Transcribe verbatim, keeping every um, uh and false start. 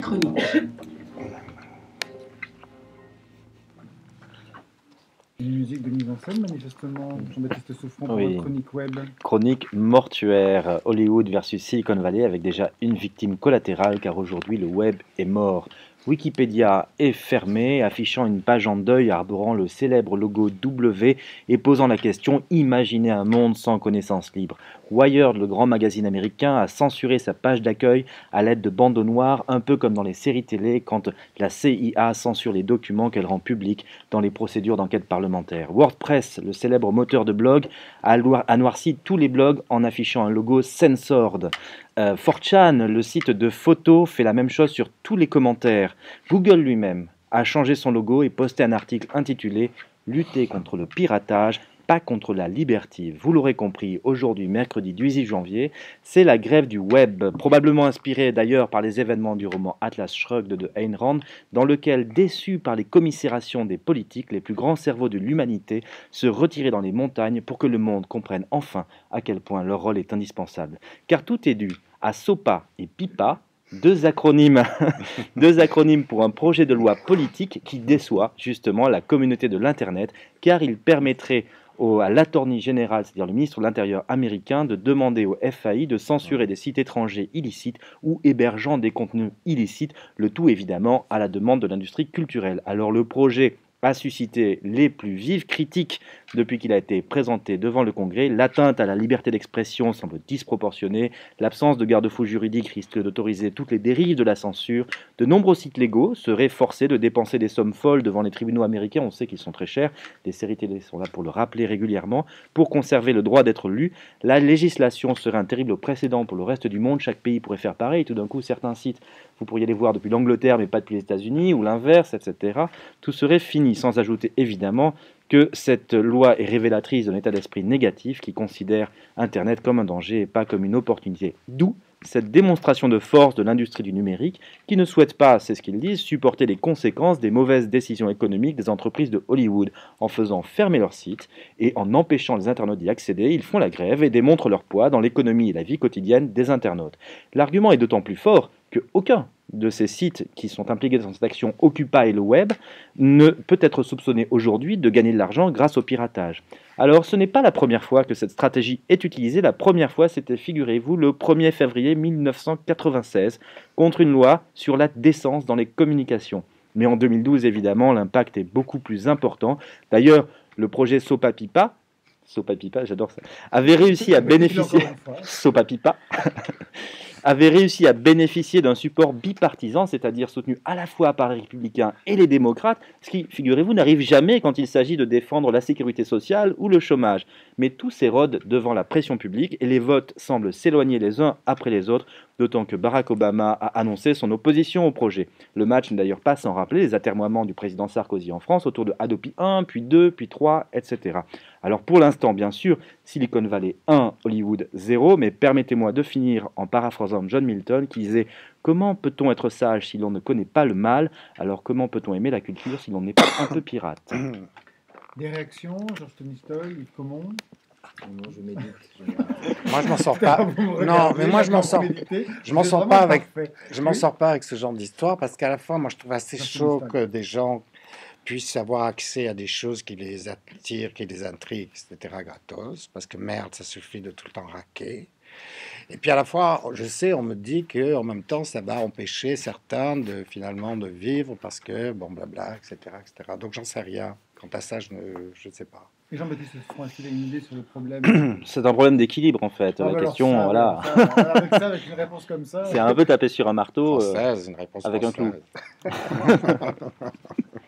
chronique. Une musique de mise en scène, manifestement, Jean-Baptiste Souffrant, pour Oui. votre chronique web. Chronique mortuaire, Hollywood versus Silicon Valley, avec déjà une victime collatérale, car aujourd'hui le web est mort. Wikipédia est fermé, affichant une page en deuil arborant le célèbre logo W et posant la question « Imaginez un monde sans connaissance libre ». Wired, le grand magazine américain, a censuré sa page d'accueil à l'aide de bandeaux noirs, un peu comme dans les séries télé quand la C I A censure les documents qu'elle rend publics dans les procédures d'enquête parlementaire. WordPress, le célèbre moteur de blog, a noirci tous les blogs en affichant un logo censored. Euh, four chan, le site de photos, fait la même chose sur tous les commentaires. Google lui-même a changé son logo et posté un article intitulé « Lutter contre le piratage ». Pas contre la liberté. Vous l'aurez compris, aujourd'hui, mercredi dix-huit janvier, c'est la grève du web, probablement inspirée d'ailleurs par les événements du roman Atlas Shrugged de Ayn Rand, dans lequel, déçus par les commisérations des politiques, les plus grands cerveaux de l'humanité se retiraient dans les montagnes pour que le monde comprenne enfin à quel point leur rôle est indispensable. Car tout est dû à SOPA et PIPA, Deux acronymes, deux acronymes pour un projet de loi politique qui déçoit justement la communauté de l'Internet, car il permettrait au, à l'attorney général, c'est-à-dire le ministre de l'Intérieur américain, de demander au F A I de censurer des sites étrangers illicites ou hébergeant des contenus illicites, le tout évidemment à la demande de l'industrie culturelle. Alors le projet a suscité les plus vives critiques depuis qu'il a été présenté devant le Congrès. L'atteinte à la liberté d'expression semble disproportionnée. L'absence de garde-fous juridiques risque d'autoriser toutes les dérives de la censure. De nombreux sites légaux seraient forcés de dépenser des sommes folles devant les tribunaux américains. On sait qu'ils sont très chers. Les séries télé sont là pour le rappeler régulièrement. Pour conserver le droit d'être lu, la législation serait un terrible précédent pour le reste du monde. Chaque pays pourrait faire pareil. Tout d'un coup, certains sites, vous pourriez les voir depuis l'Angleterre, mais pas depuis les États-Unis, ou l'inverse, et cetera. Tout serait fini, sans ajouter évidemment que cette loi est révélatrice d'un état d'esprit négatif qui considère Internet comme un danger et pas comme une opportunité. D'où cette démonstration de force de l'industrie du numérique qui ne souhaite pas, c'est ce qu'ils disent, supporter les conséquences des mauvaises décisions économiques des entreprises de Hollywood. En faisant fermer leur site et en empêchant les internautes d'y accéder, ils font la grève et démontrent leur poids dans l'économie et la vie quotidienne des internautes. L'argument est d'autant plus fort que aucun de ces sites qui sont impliqués dans cette action Occupy le web ne peut être soupçonné aujourd'hui de gagner de l'argent grâce au piratage. Alors ce n'est pas la première fois que cette stratégie est utilisée. La première fois, c'était, figurez-vous, le premier février mille neuf cent quatre-vingt-seize contre une loi sur la décence dans les communications. Mais en deux mille douze, évidemment, l'impact est beaucoup plus important. D'ailleurs, le projet SOPA-PIPA, SOPA-PIPA, j'adore ça, avait réussi à bénéficier... SOPA-PIPA avait réussi à bénéficier d'un support bipartisan, c'est-à-dire soutenu à la fois par les républicains et les démocrates, ce qui, figurez-vous, n'arrive jamais quand il s'agit de défendre la sécurité sociale ou le chômage. Mais tout s'érode devant la pression publique et les votes semblent s'éloigner les uns après les autres, d'autant que Barack Obama a annoncé son opposition au projet. Le match n'est d'ailleurs pas sans rappeler les atermoiements du président Sarkozy en France autour de Adopi un, puis deux, puis trois, et cetera. Alors pour l'instant, bien sûr, Silicon Valley un, Hollywood zéro, mais permettez-moi de finir en paraphrasant John Milton qui disait « Comment peut-on être sage si l'on ne connaît pas le mal? Alors comment peut-on aimer la culture si l'on n'est pas un peu pirate ?» Des réactions, Georges Tolstoï, Yves Comon? Non, je médite. Moi, je m'en sors pas. Non, mais moi, je m'en sors. Méditer. Je m'en sors pas avec. Je m'en sors pas avec ce genre d'histoire parce qu'à la fois, moi, je trouve assez chaud que des gens puissent avoir accès à des choses qui les attirent, qui les intriguent, et cetera gratos. Parce que merde, ça suffit de tout le temps raquer. Et puis à la fois, je sais, on me dit que en même temps, ça va empêcher certains de finalement de vivre parce que bon, blabla, et cetera, et cetera. Donc j'en sais rien. Quant à ça, je ne, je ne sais pas. Et Jean-Baptiste Souffrant, est-ce qu'il a une idée sur le problème? C'est un problème d'équilibre en fait. Ah, la bah question, ça, voilà. Ça, avec ça, avec une réponse comme ça. C'est un peu taper sur un marteau Française, une réponse avec française. un clou.